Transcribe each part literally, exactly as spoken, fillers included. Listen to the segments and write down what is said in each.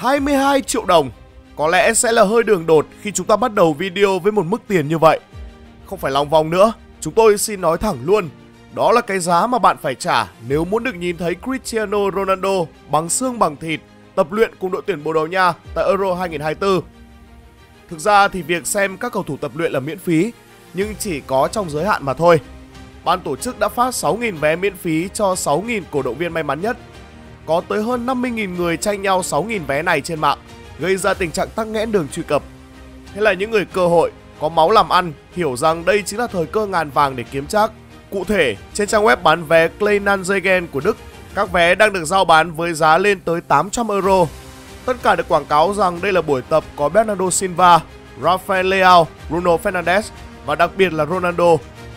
hai mươi hai triệu đồng. Có lẽ sẽ là hơi đường đột khi chúng ta bắt đầu video với một mức tiền như vậy. Không phải lòng vòng nữa, chúng tôi xin nói thẳng luôn. Đó là cái giá mà bạn phải trả nếu muốn được nhìn thấy Cristiano Ronaldo bằng xương bằng thịt tập luyện cùng đội tuyển Bồ Đào Nha tại Euro hai không hai tư. Thực ra thì việc xem các cầu thủ tập luyện là miễn phí, nhưng chỉ có trong giới hạn mà thôi. Ban tổ chức đã phát sáu nghìn vé miễn phí cho sáu nghìn cổ động viên may mắn nhất. Có tới hơn năm mươi nghìn người tranh nhau sáu nghìn vé này trên mạng, gây ra tình trạng tắc nghẽn đường truy cập. Thế là những người cơ hội, có máu làm ăn hiểu rằng đây chính là thời cơ ngàn vàng để kiếm trác. Cụ thể, trên trang web bán vé Kleinanzeigen của Đức, các vé đang được giao bán với giá lên tới tám trăm euro. Tất cả được quảng cáo rằng đây là buổi tập có Bernardo Silva, Rafael Leao, Bruno Fernandes và đặc biệt là Ronaldo.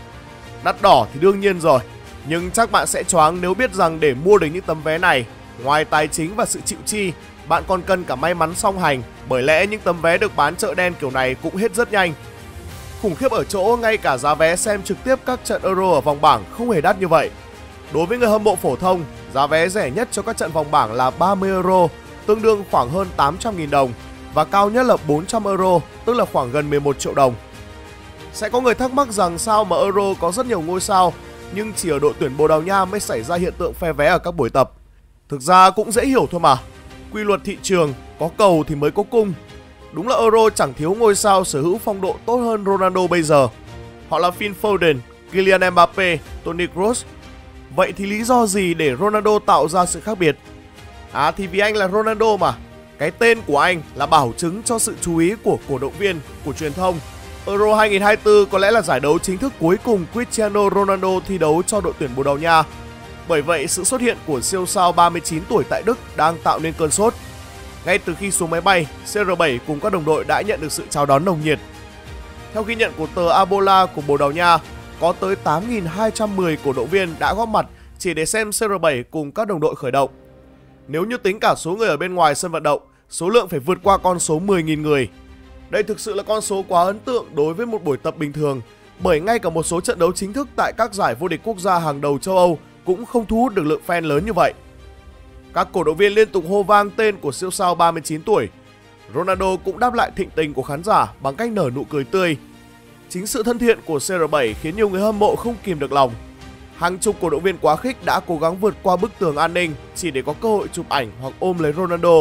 Đắt đỏ thì đương nhiên rồi, nhưng chắc bạn sẽ choáng nếu biết rằng để mua được những tấm vé này, ngoài tài chính và sự chịu chi, bạn còn cần cả may mắn song hành, bởi lẽ những tấm vé được bán chợ đen kiểu này cũng hết rất nhanh. Khủng khiếp ở chỗ ngay cả giá vé xem trực tiếp các trận Euro ở vòng bảng không hề đắt như vậy. Đối với người hâm mộ phổ thông, giá vé rẻ nhất cho các trận vòng bảng là ba mươi euro, tương đương khoảng hơn tám trăm nghìn đồng, và cao nhất là bốn trăm euro, tức là khoảng gần mười một triệu đồng. Sẽ có người thắc mắc rằng sao mà Euro có rất nhiều ngôi sao, nhưng chỉ ở đội tuyển Bồ Đào Nha mới xảy ra hiện tượng phe vé ở các buổi tập. Thực ra cũng dễ hiểu thôi mà. Quy luật thị trường, có cầu thì mới có cung. Đúng là Euro chẳng thiếu ngôi sao sở hữu phong độ tốt hơn Ronaldo bây giờ. Họ là Phil Foden, Kylian Mbappe, Toni Kroos. Vậy thì lý do gì để Ronaldo tạo ra sự khác biệt? À thì vì anh là Ronaldo mà. Cái tên của anh là bảo chứng cho sự chú ý của cổ động viên, của truyền thông. Euro hai không hai tư có lẽ là giải đấu chính thức cuối cùng Cristiano Ronaldo thi đấu cho đội tuyển Bồ Đào Nha. Bởi vậy, sự xuất hiện của siêu sao ba mươi chín tuổi tại Đức đang tạo nên cơn sốt. Ngay từ khi xuống máy bay, xê rờ bảy cùng các đồng đội đã nhận được sự chào đón nồng nhiệt. Theo ghi nhận của tờ Abola của Bồ Đào Nha, có tới tám nghìn hai trăm mười cổ động viên đã góp mặt chỉ để xem xê rờ bảy cùng các đồng đội khởi động. Nếu như tính cả số người ở bên ngoài sân vận động, số lượng phải vượt qua con số mười nghìn người. Đây thực sự là con số quá ấn tượng đối với một buổi tập bình thường, bởi ngay cả một số trận đấu chính thức tại các giải vô địch quốc gia hàng đầu châu Âu cũng không thu hút được lượng fan lớn như vậy. Các cổ động viên liên tục hô vang tên của siêu sao ba mươi chín tuổi. Ronaldo cũng đáp lại thịnh tình của khán giả bằng cách nở nụ cười tươi. Chính sự thân thiện của xê rờ bảy khiến nhiều người hâm mộ không kìm được lòng. Hàng chục cổ động viên quá khích đã cố gắng vượt qua bức tường an ninh chỉ để có cơ hội chụp ảnh hoặc ôm lấy Ronaldo.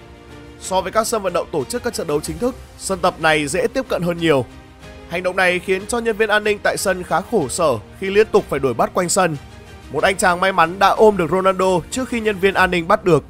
So với các sân vận động tổ chức các trận đấu chính thức, sân tập này dễ tiếp cận hơn nhiều. Hành động này khiến cho nhân viên an ninh tại sân khá khổ sở khi liên tục phải đuổi bắt quanh sân. Một anh chàng may mắn đã ôm được Ronaldo trước khi nhân viên an ninh bắt được.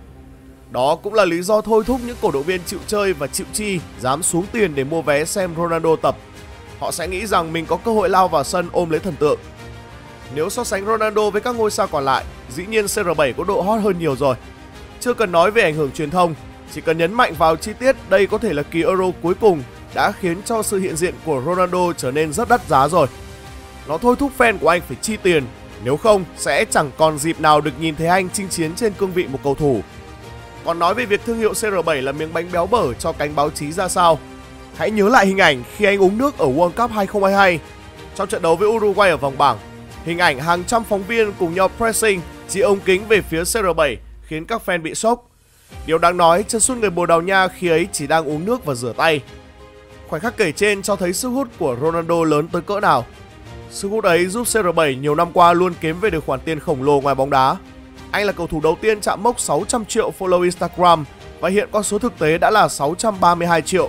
Đó cũng là lý do thôi thúc những cổ động viên chịu chơi và chịu chi dám xuống tiền để mua vé xem Ronaldo tập. Họ sẽ nghĩ rằng mình có cơ hội lao vào sân ôm lấy thần tượng. Nếu so sánh Ronaldo với các ngôi sao còn lại, dĩ nhiên xê rờ bảy có độ hot hơn nhiều rồi. Chưa cần nói về ảnh hưởng truyền thông, chỉ cần nhấn mạnh vào chi tiết đây có thể là kỳ Euro cuối cùng đã khiến cho sự hiện diện của Ronaldo trở nên rất đắt giá rồi. Nó thôi thúc fan của anh phải chi tiền, nếu không sẽ chẳng còn dịp nào được nhìn thấy anh chinh chiến trên cương vị một cầu thủ. Còn nói về việc thương hiệu xê rờ bảy là miếng bánh béo bở cho cánh báo chí ra sao, hãy nhớ lại hình ảnh khi anh uống nước ở World Cup hai không hai hai. Trong trận đấu với Uruguay ở vòng bảng, hình ảnh hàng trăm phóng viên cùng nhau pressing chỉ ống kính về phía xê rờ bảy khiến các fan bị sốc. Điều đáng nói, chân sút người Bồ Đào Nha khi ấy chỉ đang uống nước và rửa tay. Khoảnh khắc kể trên cho thấy sức hút của Ronaldo lớn tới cỡ nào. Sức hút ấy giúp xê rờ bảy nhiều năm qua luôn kiếm về được khoản tiền khổng lồ ngoài bóng đá. Anh là cầu thủ đầu tiên chạm mốc sáu trăm triệu follow Instagram và hiện con số thực tế đã là sáu trăm ba mươi hai triệu.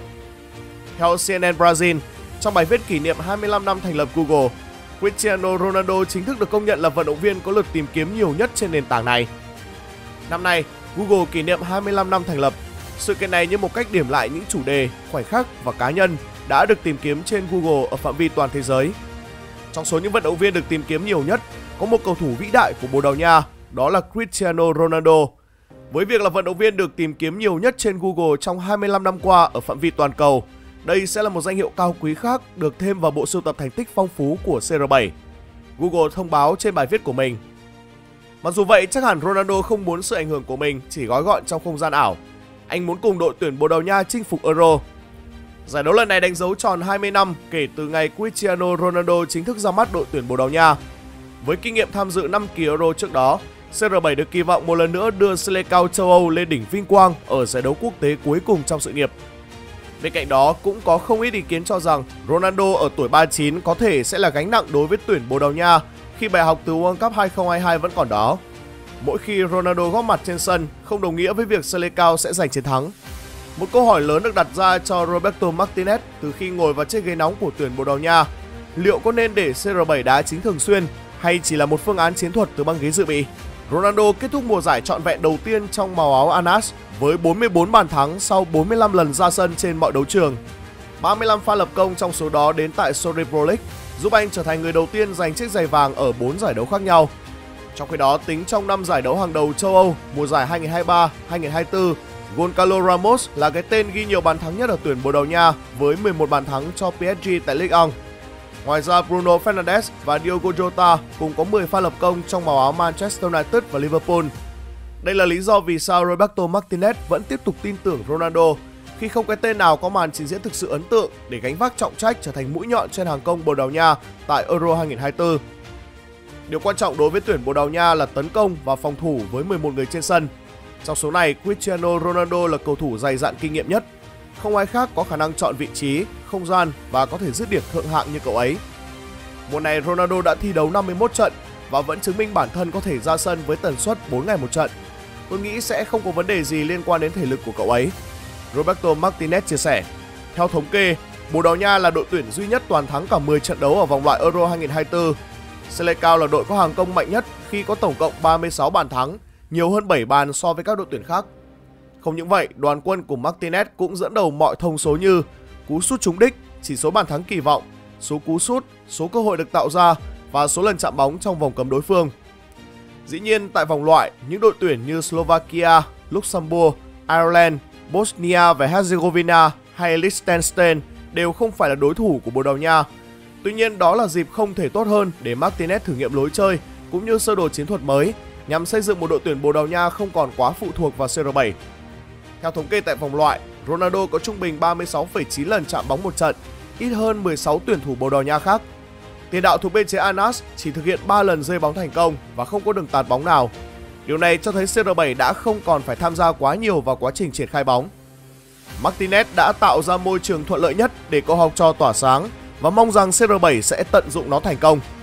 Theo xê en en Brazil, trong bài viết kỷ niệm hai mươi lăm năm thành lập Google, Cristiano Ronaldo chính thức được công nhận là vận động viên có lượt tìm kiếm nhiều nhất trên nền tảng này. Năm nay, Google kỷ niệm hai mươi lăm năm thành lập. Sự kiện này như một cách điểm lại những chủ đề, khoảnh khắc và cá nhân đã được tìm kiếm trên Google ở phạm vi toàn thế giới. Trong số những vận động viên được tìm kiếm nhiều nhất, có một cầu thủ vĩ đại của Bồ Đào Nha, đó là Cristiano Ronaldo. Với việc là vận động viên được tìm kiếm nhiều nhất trên Google trong hai mươi lăm năm qua ở phạm vi toàn cầu, đây sẽ là một danh hiệu cao quý khác được thêm vào bộ sưu tập thành tích phong phú của xê rờ bảy. Google thông báo trên bài viết của mình. Mặc dù vậy, chắc hẳn Ronaldo không muốn sự ảnh hưởng của mình chỉ gói gọn trong không gian ảo. Anh muốn cùng đội tuyển Bồ Đào Nha chinh phục Euro. Giải đấu lần này đánh dấu tròn hai mươi năm kể từ ngày Cristiano Ronaldo chính thức ra mắt đội tuyển Bồ Đào Nha. Với kinh nghiệm tham dự năm kỳ Euro trước đó, xê rờ bảy được kỳ vọng một lần nữa đưa Selecao châu Âu lên đỉnh vinh quang ở giải đấu quốc tế cuối cùng trong sự nghiệp. Bên cạnh đó, cũng có không ít ý kiến cho rằng Ronaldo ở tuổi ba mươi chín có thể sẽ là gánh nặng đối với tuyển Bồ Đào Nha khi bài học từ World Cup hai không hai hai vẫn còn đó. Mỗi khi Ronaldo góp mặt trên sân không đồng nghĩa với việc Selecao sẽ giành chiến thắng. Một câu hỏi lớn được đặt ra cho Roberto Martinez từ khi ngồi vào chiếc ghế nóng của tuyển Bồ Đào Nha: liệu có nên để xê rờ bảy đá chính thường xuyên hay chỉ là một phương án chiến thuật từ băng ghế dự bị? Ronaldo kết thúc mùa giải trọn vẹn đầu tiên trong màu áo Al Nassr với bốn mươi tư bàn thắng sau bốn mươi lăm lần ra sân trên mọi đấu trường. ba mươi lăm pha lập công trong số đó đến tại Saudi Pro League, giúp anh trở thành người đầu tiên giành chiếc giày vàng ở bốn giải đấu khác nhau. Trong khi đó, tính trong năm giải đấu hàng đầu châu Âu mùa giải hai nghìn không trăm hai mươi ba hai nghìn không trăm hai mươi tư, Goncalo Ramos là cái tên ghi nhiều bàn thắng nhất ở tuyển Bồ Đào Nha với mười một bàn thắng cho pê ét giê tại Ligue một. Ngoài ra, Bruno Fernandes và Diogo Jota cùng có mười pha lập công trong màu áo Manchester United và Liverpool. Đây là lý do vì sao Roberto Martinez vẫn tiếp tục tin tưởng Ronaldo khi không cái tên nào có màn trình diễn thực sự ấn tượng để gánh vác trọng trách trở thành mũi nhọn trên hàng công Bồ Đào Nha tại Euro hai nghìn không trăm hai mươi tư. Điều quan trọng đối với tuyển Bồ Đào Nha là tấn công và phòng thủ với mười một người trên sân. Trong số này, Cristiano Ronaldo là cầu thủ dày dặn kinh nghiệm nhất. Không ai khác có khả năng chọn vị trí, không gian và có thể dứt điểm thượng hạng như cậu ấy. Mùa này, Ronaldo đã thi đấu năm mươi mốt trận và vẫn chứng minh bản thân có thể ra sân với tần suất bốn ngày một trận. Tôi nghĩ sẽ không có vấn đề gì liên quan đến thể lực của cậu ấy. Roberto Martinez chia sẻ. Theo thống kê, Bồ Đào Nha là đội tuyển duy nhất toàn thắng cả mười trận đấu ở vòng loại Euro hai nghìn không trăm hai mươi tư. Selecao là đội có hàng công mạnh nhất khi có tổng cộng ba mươi sáu bàn thắng, nhiều hơn bảy bàn so với các đội tuyển khác. Không những vậy, đoàn quân của Martinez cũng dẫn đầu mọi thông số như cú sút trúng đích, chỉ số bàn thắng kỳ vọng, số cú sút, số cơ hội được tạo ra và số lần chạm bóng trong vòng cấm đối phương. Dĩ nhiên, tại vòng loại, những đội tuyển như Slovakia, Luxembourg, Ireland, Bosnia và Herzegovina hay Liechtenstein đều không phải là đối thủ của Bồ Đào Nha. Tuy nhiên, đó là dịp không thể tốt hơn để Martinez thử nghiệm lối chơi cũng như sơ đồ chiến thuật mới nhằm xây dựng một đội tuyển Bồ Đào Nha không còn quá phụ thuộc vào xê rờ bảy. Theo thống kê tại vòng loại, Ronaldo có trung bình ba mươi sáu phẩy chín lần chạm bóng một trận, ít hơn mười sáu tuyển thủ Bồ Đào Nha khác. Tiền đạo thuộc biên chế Al Nassr chỉ thực hiện ba lần rơi bóng thành công và không có đường tạt bóng nào. Điều này cho thấy xê rờ bảy đã không còn phải tham gia quá nhiều vào quá trình triển khai bóng. Martinez đã tạo ra môi trường thuận lợi nhất để cậu học trò tỏa sáng và mong rằng xê rờ bảy sẽ tận dụng nó thành công.